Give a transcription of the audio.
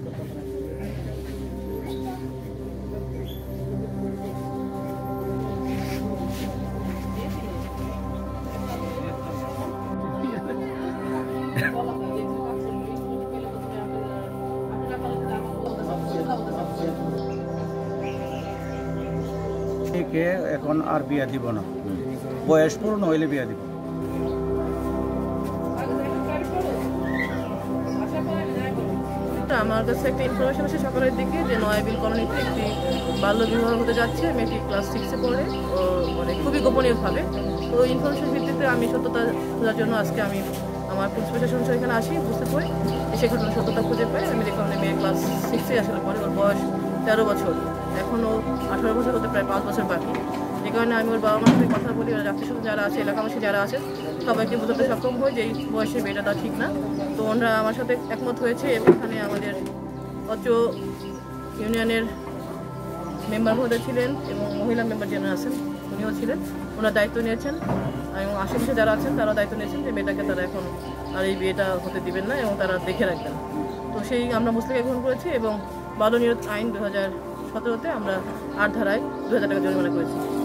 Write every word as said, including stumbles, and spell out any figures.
এখন আর বিয়া দিব না, বয়স পূর্ণ হইলে বিয়া দিব। আমার কাছে একটা ইনফরমেশন আছে সকালের দিকে যে নয়াবিল কলোনিতে একটি বাল্য বিবাহ হতে যাচ্ছে। মেয়েটি ক্লাস সিক্সে পড়ে, ও মানে খুবই গোপনীয়ভাবে। তো ইনফরমেশন ভিত্তিতে আমি সত্যতা খোঁজার জন্য আজকে আমি আমার পুলিশ প্রশাসন এখানে আসি, বুঝতে পারি সে ঘটনার সত্যতা খুঁজে পাই। আমি দেখলাম যে মেয়ে ক্লাস সিক্সে আসলে পরে, ওর বয়স তেরো বছর, এখনও আঠারো বছর হতে প্রায় পাঁচ বছর বাকি। যে কারণে আমি ওর বাবা মার সাথে কথা বলি, ওরা আত্মীয় স্বজন যারা আছে, এলাকাবাসী যারা আছে, সবাইকে বোঝাতে সক্ষম হই যে এই বয়সে মেয়েটা তা ঠিক না। তো ওনারা আমার সাথে একমত হয়েছে এবং এখানে আমাদের অত্র ইউনিয়নের মেম্বার মহোদয় ছিলেন এবং মহিলা মেম্বার যারা আছেন উনিও ছিলেন, ওনারা দায়িত্ব নিয়েছেন এবং আশেপাশে যারা আছেন তারাও দায়িত্ব নিয়েছেন যে মেয়েটাকে তারা এখন আর এই বিয়েটা হতে দিবেন না এবং তারা দেখে রাখবেন। তো সেই আমরা মুসলিকা গ্রহণ করেছি এবং বাল্য নিরোধ আইন দু হাজার সতেরোতে আমরা আট ধারায় দু হাজার টাকা জরিমানা করেছি।